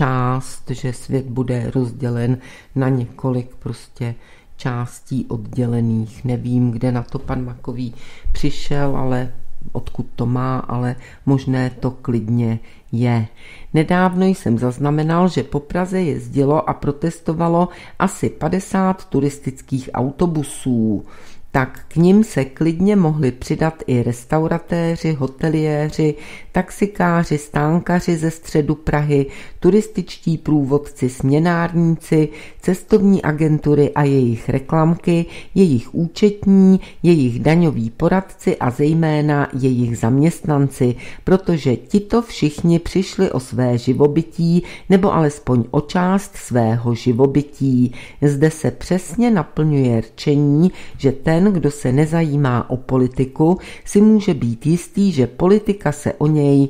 část, že svět bude rozdělen na několik prostě částí oddělených. Nevím, kde na to pan Makový přišel, ale odkud to má, ale možné to klidně je. Nedávno jsem zaznamenal, že po Praze jezdilo a protestovalo asi 50 turistických autobusů. Tak k nim se klidně mohli přidat i restauratéři, hoteliéři, taxikáři, stánkaři ze středu Prahy, turističtí průvodci, směnárníci, cestovní agentury a jejich reklamky, jejich účetní, jejich daňoví poradci a zejména jejich zaměstnanci, protože tito všichni přišli o své živobytí nebo alespoň o část svého živobytí. Zde se přesně naplňuje rčení, že ten, kdo se nezajímá o politiku, si může být jistý, že politika se o něj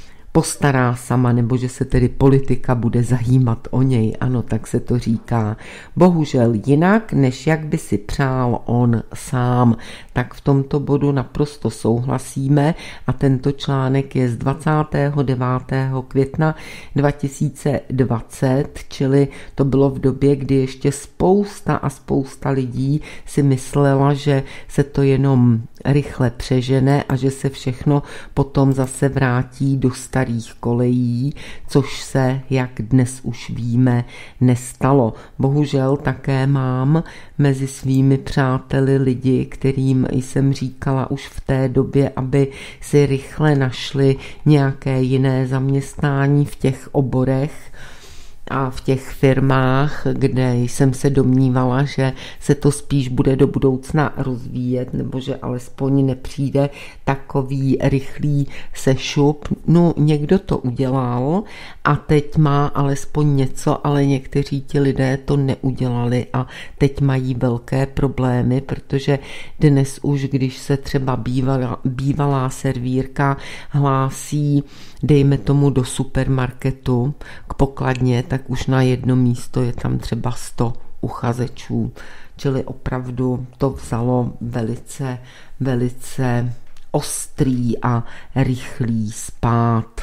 postará sama, nebo že se tedy politika bude zajímat o něj. Ano, tak se to říká. Bohužel jinak, než jak by si přál on sám. Tak v tomto bodu naprosto souhlasíme a tento článek je z 29. května 2020, čili to bylo v době, kdy ještě spousta lidí si myslela, že se to jenom rychle přežene a že se všechno potom zase vrátí do starých kolejí, což se, jak dnes už víme, nestalo. Bohužel také mám mezi svými přáteli lidi, kterým jsem říkala už v té době, aby si rychle našli nějaké jiné zaměstnání v těch oborech a v těch firmách, kde jsem se domnívala, že se to spíš bude do budoucna rozvíjet, nebo že alespoň nepřijde takový rychlý sešup. No, někdo to udělal a teď má alespoň něco, ale někteří ti lidé to neudělali a teď mají velké problémy, protože dnes už, když se třeba bývalá servírka hlásí, dejme tomu do supermarketu k pokladně, tak už na jedno místo je tam třeba 100 uchazečů. Čili opravdu to vzalo velice ostrý a rychlý spád.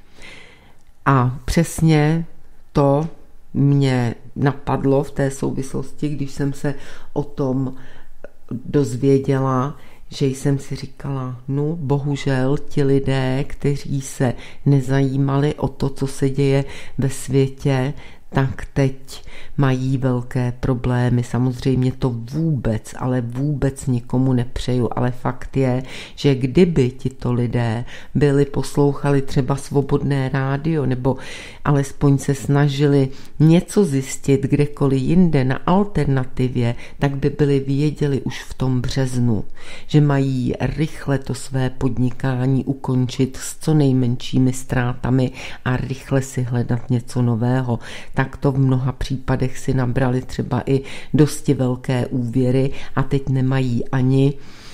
A přesně to mě napadlo v té souvislosti, když jsem se o tom dozvěděla, že jsem si říkala, no bohužel ti lidé, kteří se nezajímali o to, co se děje ve světě, tak teď mají velké problémy. Samozřejmě to vůbec nikomu nepřeju, ale fakt je, že kdyby tito lidé poslouchali třeba Svobodné rádio nebo alespoň se snažili něco zjistit kdekoliv jinde na alternativě, tak by věděli už v tom březnu, že mají rychle to své podnikání ukončit s co nejmenšími ztrátami a rychle si hledat něco nového. tak to v mnoha případech si nabrali třeba i dosti velké úvěry a teď nemají ani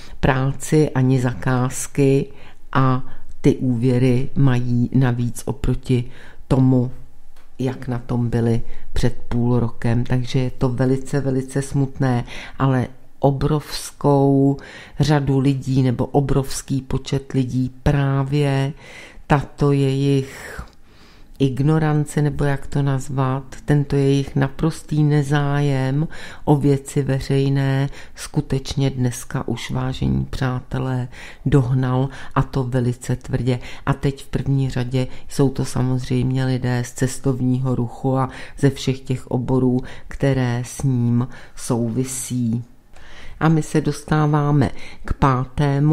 práci, ani zakázky a ty úvěry mají navíc oproti tomu, jak na tom byli před půl rokem. Takže je to velice, velice smutné, ale obrovskou řadu lidí nebo obrovský počet lidí právě tato jejich ignorance, nebo jak to nazvat, tento jejich naprostý nezájem o věci veřejné skutečně dneska už, vážení přátelé, dohnal, a to velice tvrdě. A teď v první řadě jsou to samozřejmě lidé z cestovního ruchu a ze všech těch oborů, které s ním souvisí. A my se dostáváme k 5.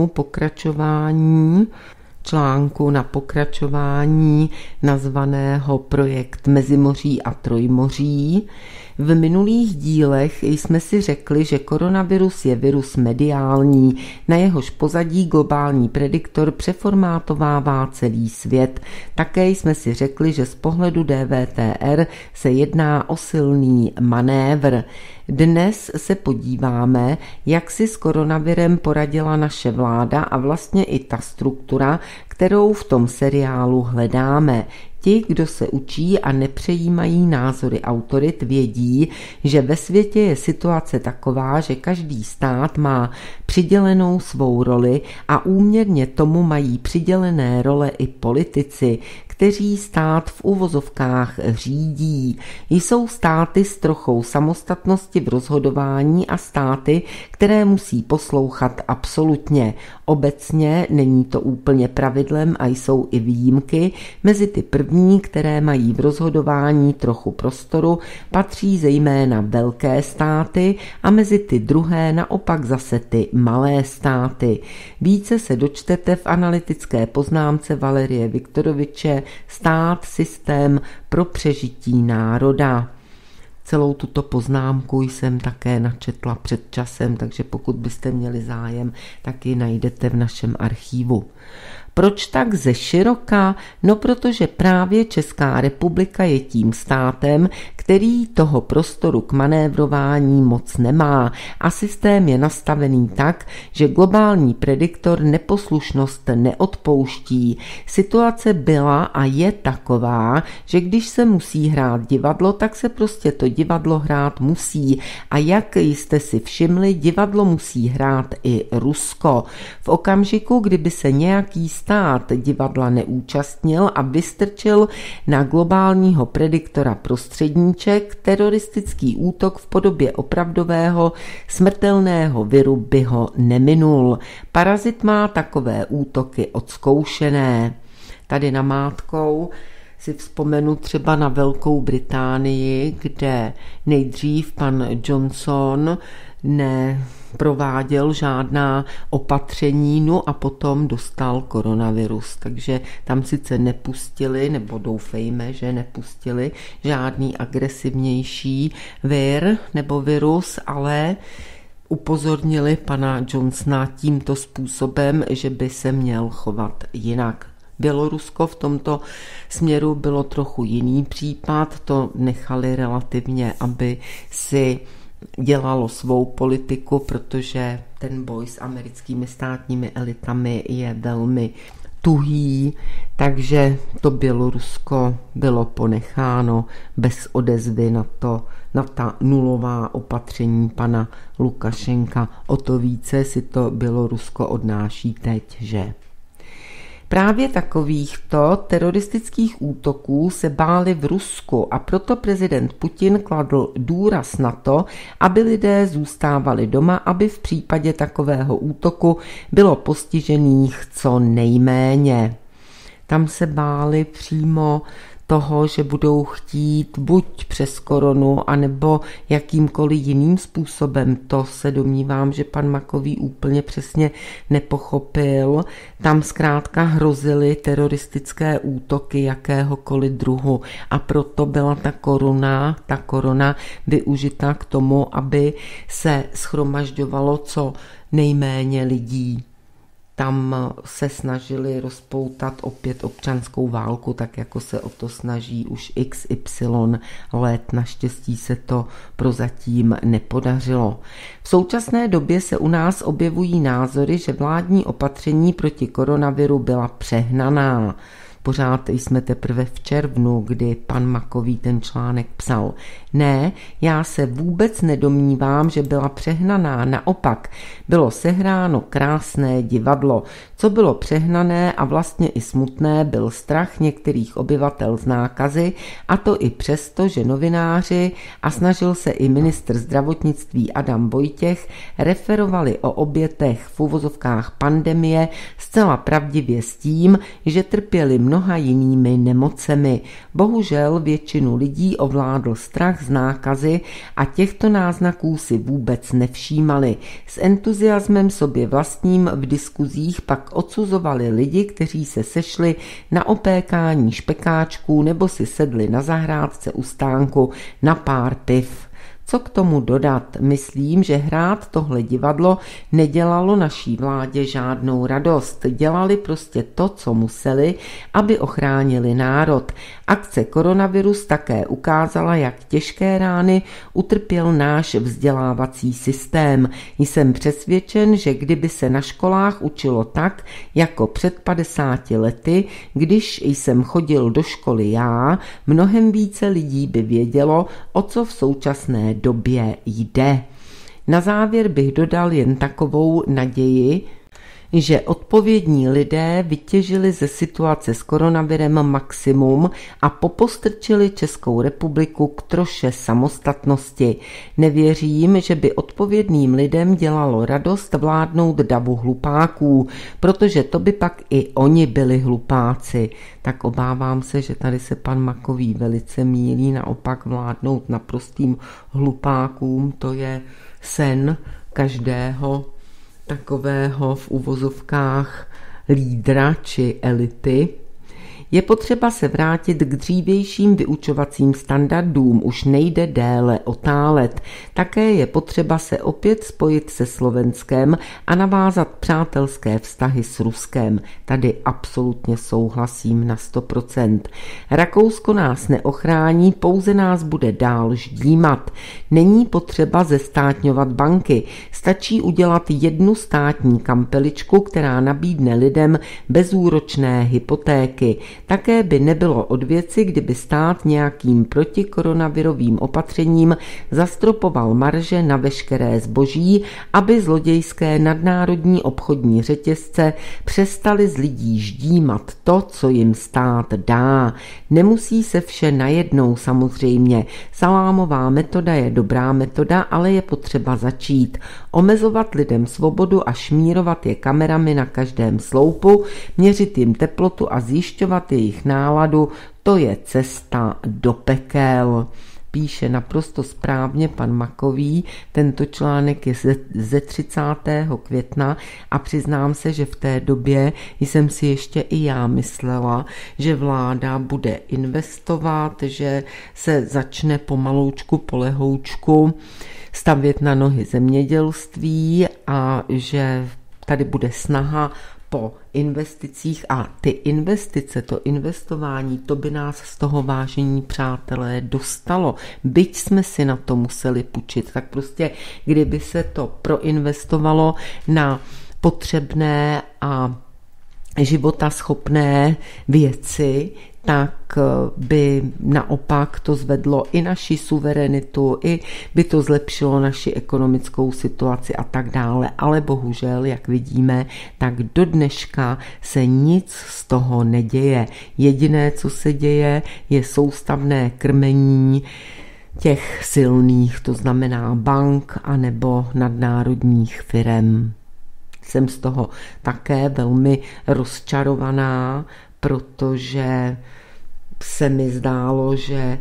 pokračování článku na pokračování nazvaného Projekt Mezimoří a Trojmoří. V minulých dílech jsme si řekli, že koronavirus je virus mediální, na jehož pozadí globální prediktor přeformátovává celý svět. Také jsme si řekli, že z pohledu DVTR se jedná o silný manévr. Dnes se podíváme, jak si s koronavirem poradila naše vláda a vlastně i ta struktura, kterou v tom seriálu hledáme. Ti, kdo se učí a nepřejímají názory autorit, vědí, že ve světě je situace taková, že každý stát má přidělenou svou roli a úměrně tomu mají přidělené role i politici, kteří stát v uvozovkách řídí. Jsou státy s trochou samostatnosti v rozhodování a státy, které musí poslouchat absolutně. Obecně není to úplně pravidlem a jsou i výjimky. Mezi ty první, které mají v rozhodování trochu prostoru, patří zejména velké státy a mezi ty druhé naopak zase ty malé státy. Více se dočtete v analytické poznámce Valerie Viktoroviče Stát, systém pro přežití národa. Celou tuto poznámku jsem také načetla před časem, takže pokud byste měli zájem, tak ji najdete v našem archívu. Proč tak ze široka? No protože právě Česká republika je tím státem, který toho prostoru k manévrování moc nemá a systém je nastavený tak, že globální prediktor neposlušnost neodpouští. Situace byla a je taková, že když se musí hrát divadlo, tak se prostě to divadlo hrát musí. A jak jste si všimli, divadlo musí hrát i Rusko. V okamžiku, kdyby se nějaký stát divadla neúčastnil a vystrčil na globálního prediktora prostředníček, teroristický útok v podobě opravdového smrtelného viru by ho neminul. Parazit má takové útoky odzkoušené. Tady namátkou si vzpomenu třeba na Velkou Británii, kde nejdřív pan Johnson neprováděl žádná opatření, no a potom dostal koronavirus. Takže tam sice nepustili, nebo doufejme, že nepustili žádný agresivnější vir nebo virus, ale upozornili pana Johnsona tímto způsobem, že by se měl chovat jinak. Bělorusko v tomto směru bylo trochu jiný případ, to nechali relativně, aby si dělalo svou politiku, protože ten boj s americkými státními elitami je velmi tuhý, takže to Bělorusko bylo ponecháno bez odezvy na ta nulová opatření pana Lukašenka. O to více si to Bělorusko odnáší teď, že? Právě takovýchto teroristických útoků se báli v Rusku a proto prezident Putin kladl důraz na to, aby lidé zůstávali doma, aby v případě takového útoku bylo postižených co nejméně. Tam se báli přímo toho, že budou chtít buď přes koronu, anebo jakýmkoliv jiným způsobem. To se domnívám, že pan Makový úplně přesně nepochopil. Tam zkrátka hrozily teroristické útoky jakéhokoliv druhu a proto byla ta korona využita k tomu, aby se shromažďovalo co nejméně lidí. tam se snažili rozpoutat opět občanskou válku, tak jako se o to snaží už XY let. Naštěstí se to prozatím nepodařilo. V současné době se u nás objevují názory, že vládní opatření proti koronaviru byla přehnaná. Pořád jsme teprve v červnu, kdy pan Makový ten článek psal. Ne, já se vůbec nedomnívám, že byla přehnaná, naopak bylo sehráno krásné divadlo. Co bylo přehnané a vlastně i smutné, byl strach některých obyvatel z nákazy, a to i přesto, že novináři a snažil se i ministr zdravotnictví Adam Vojtěch referovali o obětech v uvozovkách pandemie zcela pravdivě s tím, že trpěli mnoha jinými nemocemi. Bohužel většinu lidí ovládl strach z nákazy a těchto náznaků si vůbec nevšímali. S entuziasmem sobě vlastním v diskuzích pak odsuzovali lidi, kteří se sešli na opékání špekáčků nebo si sedli na zahrádce u stánku na pár piv. Co k tomu dodat? Myslím, že hrát tohle divadlo nedělalo naší vládě žádnou radost. Dělali prostě to, co museli, aby ochránili národ. Akce koronavirus také ukázala, jak těžké rány utrpěl náš vzdělávací systém. Jsem přesvědčen, že kdyby se na školách učilo tak, jako před 50 lety, když jsem chodil do školy já, mnohem více lidí by vědělo, o co v současné době jde. Na závěr bych dodal jen takovou naději, že odpovědní lidé vytěžili ze situace s koronavirem maximum a popostrčili Českou republiku k troše samostatnosti. Nevěřím, že by odpovědným lidem dělalo radost vládnout davu hlupáků, protože to by pak i oni byli hlupáci. Tak obávám se, že tady se pan Makový velice mýlí, naopak vládnout naprostým hlupákům, to je sen každého takového v uvozovkách lídra či elity. Je potřeba se vrátit k dřívějším vyučovacím standardům, už nejde déle otálet. Také je potřeba se opět spojit se Slovenskem a navázat přátelské vztahy s Ruskem. Tady absolutně souhlasím na 100%. Rakousko nás neochrání, pouze nás bude dál ždímat. Není potřeba zestátňovat banky. Stačí udělat jednu státní kampeličku, která nabídne lidem bezúročné hypotéky. Také by nebylo od věci, kdyby stát nějakým protikoronavirovým opatřením zastropoval marže na veškeré zboží, aby zlodějské nadnárodní obchodní řetězce přestaly z lidí ždímat to, co jim stát dá. Nemusí se vše najednou samozřejmě. Salámová metoda je dobrá metoda, ale je potřeba začít. Omezovat lidem svobodu a šmírovat je kamerami na každém sloupu, měřit jim teplotu a zjišťovat jejich náladu, to je cesta do pekel. Píše naprosto správně pan Makový, tento článek je ze 30. května a přiznám se, že v té době jsem si ještě i já myslela, že vláda bude investovat, že se začne pomaloučku, polehoučku stavět na nohy zemědělství a že tady bude snaha po investicích a ty investice, to investování, to by nás z toho, vážení přátelé, dostalo. Byť jsme si na to museli půjčit, tak prostě kdyby se to proinvestovalo na potřebné a životaschopné věci, tak by naopak to zvedlo i naši suverenitu, i by to zlepšilo naši ekonomickou situaci a tak dále. Ale bohužel, jak vidíme, tak do dneška se nic z toho neděje. Jediné, co se děje, je soustavné krmení těch silných, to znamená bank anebo nadnárodních firem. Jsem z toho také velmi rozčarovaná, protože se mi zdálo, že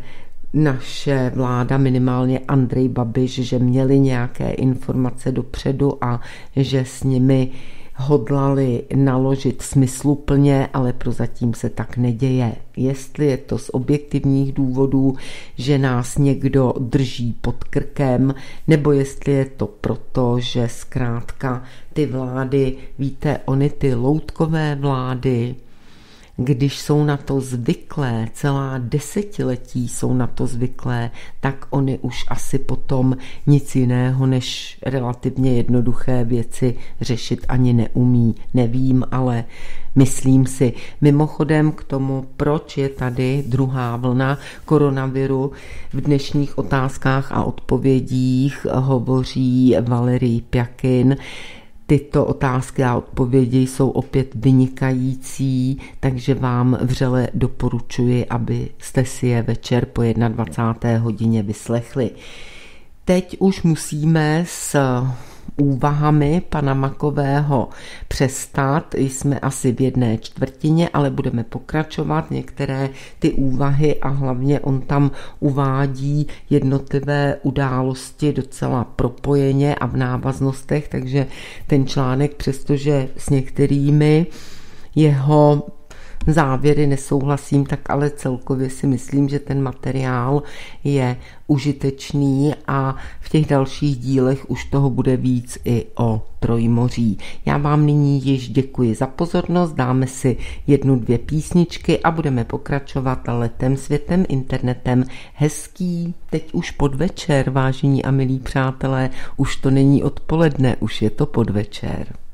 naše vláda, minimálně Andrej Babiš, že měli nějaké informace dopředu a že s nimi hodlali naložit smysluplně, ale prozatím se tak neděje. Jestli je to z objektivních důvodů, že nás někdo drží pod krkem, nebo jestli je to proto, že zkrátka ty vlády, víte, ony ty loutkové vlády, když jsou na to zvyklé, celá desetiletí jsou na to zvyklé, tak oni už asi potom nic jiného než relativně jednoduché věci řešit ani neumí. Nevím, ale myslím si. Mimochodem k tomu, proč je tady druhá vlna koronaviru, v dnešních otázkách a odpovědích hovoří Valerij Pjakin. Tyto otázky a odpovědi jsou opět vynikající, takže vám vřele doporučuji, abyste si je večer po 21. hodině vyslechli. Teď už musíme s úvahami pana Makového přestat. Jsme asi v 1/4, ale budeme pokračovat. Některé ty úvahy a hlavně on tam uvádí jednotlivé události docela propojeně a v návaznostech, takže ten článek, přestože s některými jeho závěry nesouhlasím, tak ale celkově si myslím, že ten materiál je užitečný a v těch dalších dílech už toho bude víc i o Trojmoří. Já vám nyní již děkuji za pozornost, dáme si 1-2 písničky a budeme pokračovat letem, světem, internetem. Hezký, teď už podvečer, vážení a milí přátelé, už to není odpoledne, už je to podvečer.